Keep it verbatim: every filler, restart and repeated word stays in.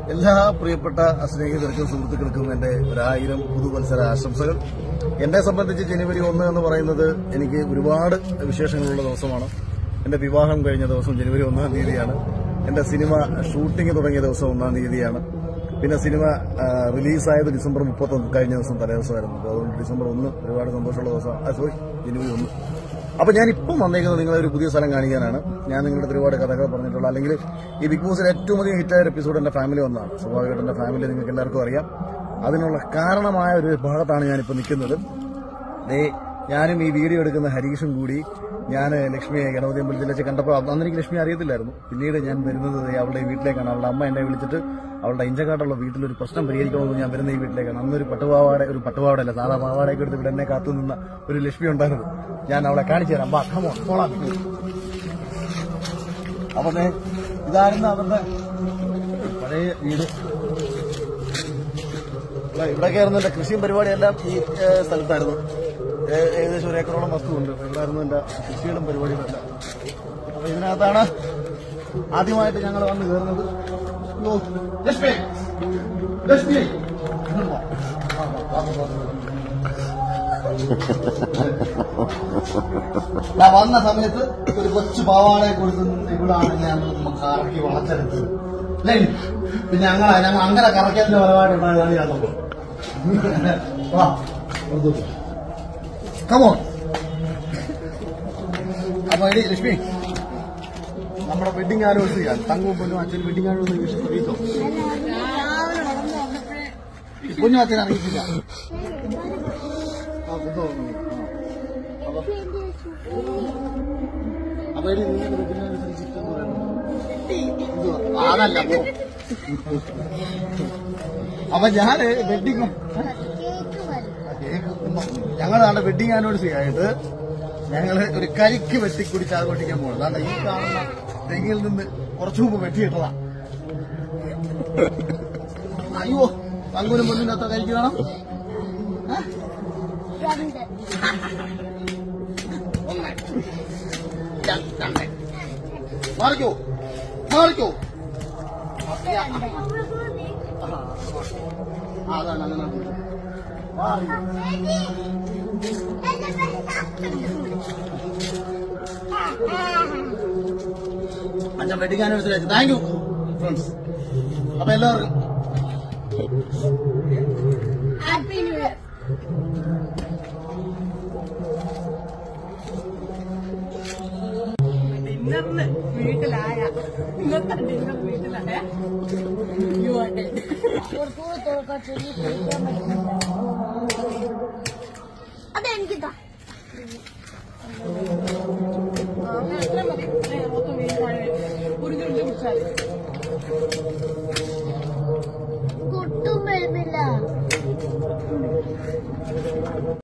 എല്ലാ പ്രിയപ്പെട്ട സ്നേഹിതർക്കും സുഹൃത്തുക്കൾക്കും എന്റെ ഒരായിരം പുതുവത്സര ആശംസകൾ. എന്നെ സംബന്ധിച്ച് ജനുവരി ഒന്ന് എന്ന് പറയുന്നത് എനിക്ക് ഒരുപാട് വിശേഷങ്ങളുള്ള ദിവസമാണ്. എന്റെ വിവാഹം കഴിഞ്ഞ ദിവസം ജനുവരി ഒന്നാം തീയതിയാണ്. എന്റെ സിനിമ ഷൂട്ടിംഗ് തുടങ്ങിയ ദിവസം ഒന്നാം തീയതിയാണ്. പിന്നെ സിനിമ റിലീസായത് ഡിസംബർ മുപ്പത്തൊന്ന് കഴിഞ്ഞ ദിവസം തലേദിവസമായിരുന്നു. അതുകൊണ്ട് ഡിസംബർ ഒന്ന് ഒരുപാട് സന്തോഷമുള്ള ദിവസമാണ്. സോറി ജനുവരി ഒന്ന്. അപ്പൊ ഞാൻ ഇപ്പം വന്നേക്കുന്നത് നിങ്ങളെ ഒരു പുതിയ സ്ഥലം കാണിക്കാനാണ്. ഞാൻ നിങ്ങളുടെ ഒരുപാട് കഥകൾ പറഞ്ഞിട്ടുള്ള അല്ലെങ്കിൽ ഈ ബിഗ് ബോസിൽ ഏറ്റവും അധികം ഹിറ്റായ എപ്പിസോഡ് എന്റെ ഫാമിലി ഒന്നാണ്. സ്വാഭാവികമായിട്ട് എന്റെ ഫാമിലി നിങ്ങൾക്ക് എല്ലാവർക്കും അറിയാം. അതിനുള്ള കാരണമായ ഒരു ഭാഗത്താണ് ഞാനിപ്പോൾ നിൽക്കുന്നത്. ദേ ഞാനും ഈ വീഡിയോ എടുക്കുന്ന ഹരീഷും കൂടി ഞാൻ ലക്ഷ്മിയെ ഗണപതി അമ്പലത്തിൽ വെച്ച് കണ്ടപ്പോൾ അന്ന് എനിക്ക് ലക്ഷ്മി അറിയത്തില്ലായിരുന്നു. പിന്നീട് ഞാൻ വരുന്നത് അവളുടെ വീട്ടിലേക്കാണ്. അവളുടെ അമ്മ എന്നെ വിളിച്ചിട്ട് അവളുടെ ഇഞ്ചക്കാട്ടുള്ള വീട്ടിലൊരു പ്രശ്നം പരിഹരിക്കണമെന്ന് ഞാൻ വരുന്ന ഈ വീട്ടിലേക്കാണ്. അന്നൊരു പട്ടുപാവാട ഒരു പട്ടുപാവാടല്ല സാധാ പാവാടയൊക്കെ എടുത്ത് ഇവിടെ എന്നെ കാത്തു നിന്ന ഒരു ലക്ഷ്മി ഉണ്ടായിരുന്നു. ഞാൻ അവളെ കാണിച്ചു തരാം. ബാ കമോൺ പോളാം. അപ്പൊ ഇതായിരുന്നു അവരുടെ പഴയ വീട്. ഇവിടെയൊക്കെ ആയിരുന്നു എന്റെ കൃഷിയും പരിപാടിയെല്ലാം ഈ സ്ഥലത്തായിരുന്നു. ഏകദേശം ഒരു ഏക്കറോളം വസ്തുണ്ട്. ഇവിടെയായിരുന്നു എന്റെ കൃഷികളും പരിപാടികളെല്ലാം. അപ്പൊ ഇതിനകത്താണ് ആദ്യമായിട്ട് ഞങ്ങൾ വന്ന് കയറുന്നത്. ലക്ഷ്മി ലക്ഷ്മി ഞാൻ വന്ന സമയത്ത് ഒരു കൊച്ചു പാവാടയെ കൊടുത്ത് ഇവിടാണ് ഞാൻ കറക്കി വളച്ചെടുത്തത് അല്ലേ. പിന്നെ ഞങ്ങൾ ഞങ്ങൾ അങ്ങനെ കറക്കിയതിന്റെ പരമായിട്ടുണ്ടായതാണ് ഞാൻ നോക്കും. കമോൺ. അപ്പൊ എടി ലക്ഷ്മി നമ്മുടെ വെഡിങ് ആനിവേഴ്സറിയാണ്. തങ്കവും പൊന്നും അച്ഛൻ വെഡിങ് ആനിവേഴ്സറി അറിയിച്ചോ? പൊന്നും അച്ഛൻ അറിയിച്ചില്ല. അപ്പൊ എടി നിങ്ങളുടെ വെഡിങ് ആനിവേഴ്സറി അതല്ല. അപ്പൊ ഞാന് വെഡിങ് ഞങ്ങളാണ് വെഡിങ് ആനിവേഴ്സറി ആയിട്ട് ഞങ്ങള് ഒരു കരിക്ക് വെട്ടിക്കുടിച്ച് ആഘോഷിക്കാൻ പോകണം. അതാണ് ഈ കാണുന്ന തെങ്ങിൽ നിന്ന് കുറച്ചു മുമ്പ് വെട്ടിയിട്ടതാ. അയ്യോ തങ്കൂനും പൊന്നിനകത്ത കരിക്ക് വേണം. മാറിക്കോ മാറിക്കോ. അതാണ് അങ്ങനെ അച്ഛൻ വെഡിങ് ആനിവേഴ്സറി അയച്ചു. Thank you friends. അപ്പൊ എല്ലാവർക്കും ഹാപ്പി ന്യൂ ഇയർ. ഡിന്നറിന് വീട്ടിലായ ഇന്നത്തെ ഡിന്നർ വീട്ടിലായ അതെനിക്കിതാ അത്ര മതി. ഒരു ചുരുട്ടി കുടിച്ചാൽ കുട്ടും വരുന്നില്ല.